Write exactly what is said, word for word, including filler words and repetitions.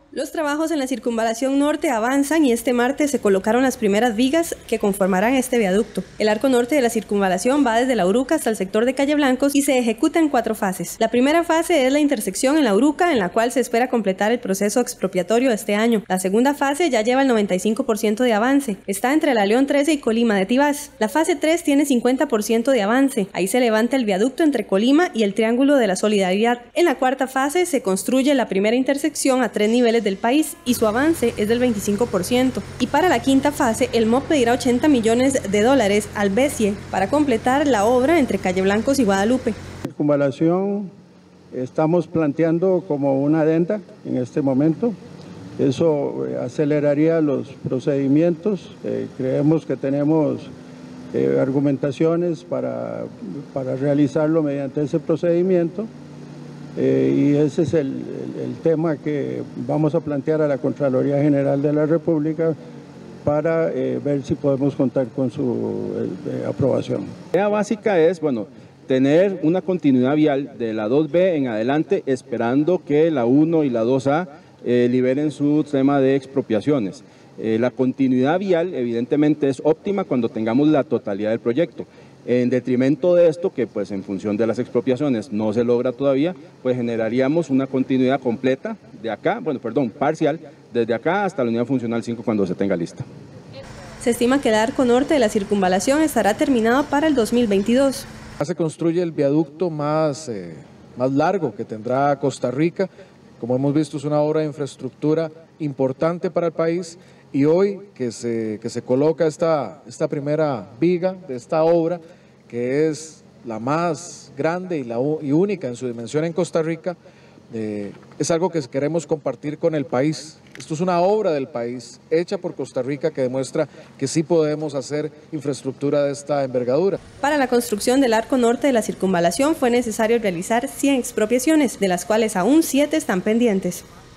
Los trabajos en la circunvalación norte avanzan y este martes se colocaron las primeras vigas que conformarán este viaducto. El arco norte de la circunvalación va desde La Uruca hasta el sector de Calle Blancos y se ejecuta en cuatro fases. La primera fase es la intersección en La Uruca, en la cual se espera completar el proceso expropiatorio este año. La segunda fase ya lleva el noventa y cinco por ciento de avance. Está entre la León trece y Colima de Tibás. La fase tres tiene cincuenta por ciento de avance. Ahí se levanta el viaducto entre Colima y el Triángulo de la Solidaridad. En la cuarta fase se construye la primera intersección a tres niveles del país y su avance es del veinticinco por ciento. Y para la quinta fase, el M O P pedirá ochenta millones de dólares al BESIE para completar la obra entre Calle Blancos y Guadalupe. La circunvalación estamos planteando como una adenda en este momento. Eso aceleraría los procedimientos. Eh, creemos que tenemos eh, argumentaciones para, para realizarlo mediante ese procedimiento. Eh, y ese es el, el, el tema que vamos a plantear a la Contraloría General de la República para eh, ver si podemos contar con su eh, aprobación. La idea básica es, bueno, tener una continuidad vial de la dos B en adelante, esperando que la uno y la dos A eh, liberen su tema de expropiaciones. Eh, la continuidad vial evidentemente es óptima cuando tengamos la totalidad del proyecto. En detrimento de esto, que pues en función de las expropiaciones no se logra todavía, pues generaríamos una continuidad completa de acá, bueno, perdón, parcial, desde acá hasta la unidad funcional cinco cuando se tenga lista. Se estima que el arco norte de la circunvalación estará terminado para el dos mil veintidós. Se construye el viaducto más, eh, más largo que tendrá Costa Rica. Como hemos visto, es una obra de infraestructura importante para el país. Y hoy que se, que se coloca esta, esta primera viga de esta obra, que es la más grande y, la, y única en su dimensión en Costa Rica, eh, es algo que queremos compartir con el país. Esto es una obra del país, hecha por Costa Rica, que demuestra que sí podemos hacer infraestructura de esta envergadura. Para la construcción del arco norte de la circunvalación fue necesario realizar cien expropiaciones, de las cuales aún siete están pendientes.